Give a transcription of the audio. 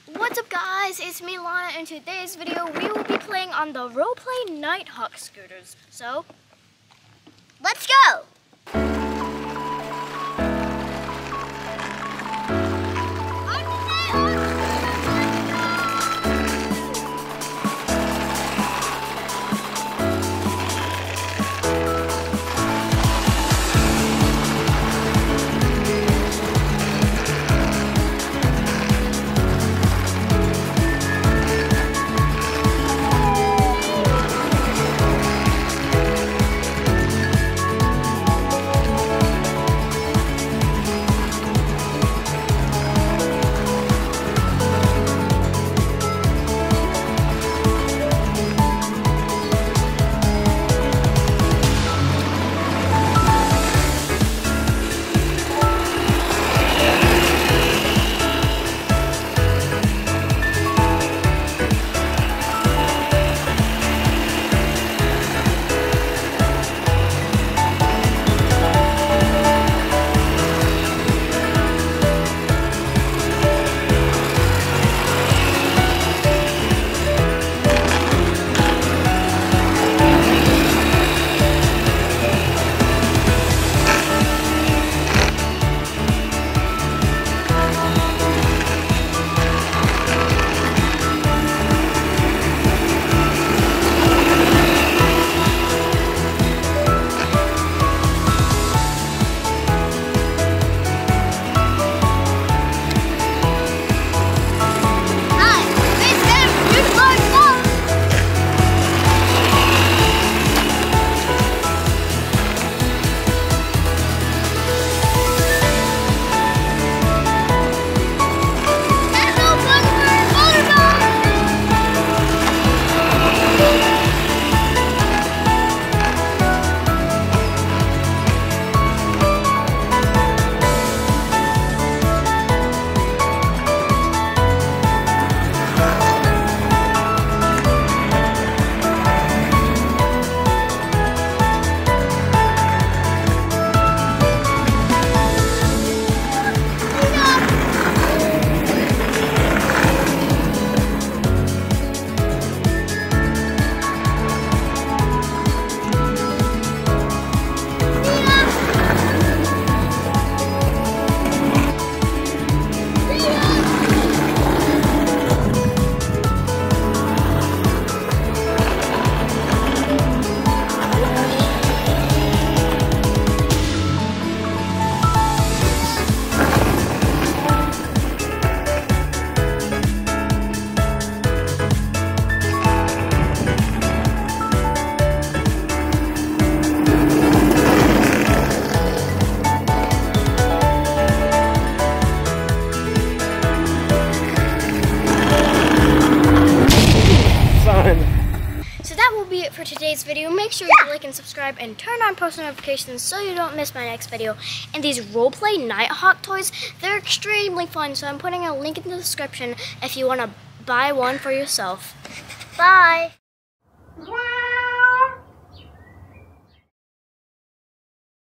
What's up guys, it's me Lana. In today's video we will be playing on the Rollplay Nighthawk scooters. So, let's go! So that will be it for today's video. Make sure you like and subscribe and turn on post notifications so you don't miss my next video. And these Rollplay Nighthawk toys, they're extremely fun. So I'm putting a link in the description if you want to buy one for yourself. Bye!